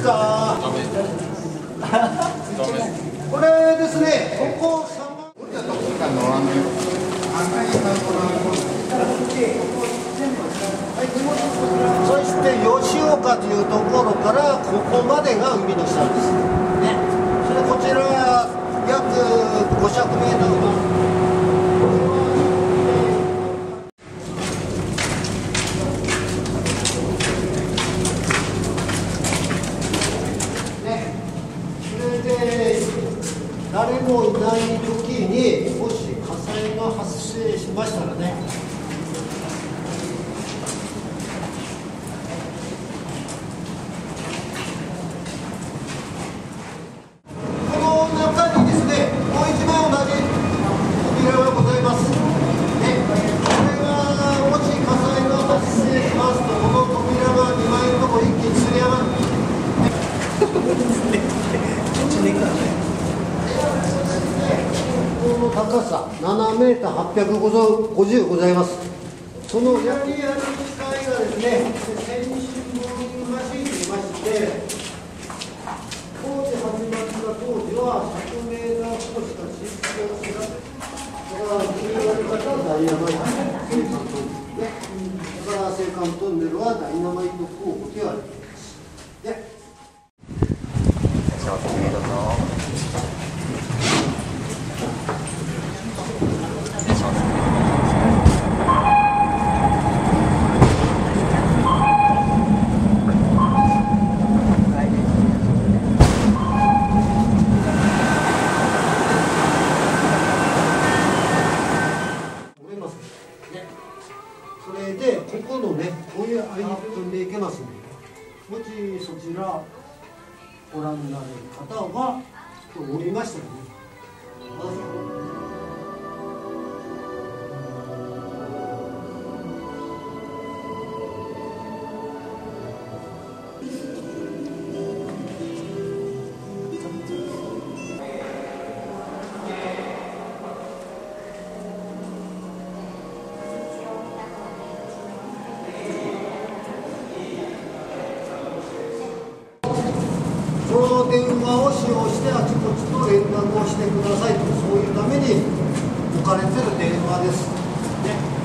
か。これですね、ここ3万。そして吉岡というところからここまでが海の下です。ね。それでこちらは約500メートル。誰もいない時にもし火災が発生しましたらね、この中にですね、もう一枚同じ扉がございます。ね、これがもし火災が発生しますと、この扉が2枚のとこ一気にすり上がる。この高さ7メーター850ございます。そのやりやる機械がですね、センシングマシンといいまして、工事始まった当時は100メーターほどしか実装しなくて、だから重要な方はダイナマイト生産トンネルね。だから青函トンネルはダイナマイト工法と言われています。でそれでここのね、こういう間に飛んでいけますんで、もしそちらご覧になる方はと思いましたらね、まずこの電話を使用してあちこちと連絡をしてくださいと、そういうために置かれている電話です。ね。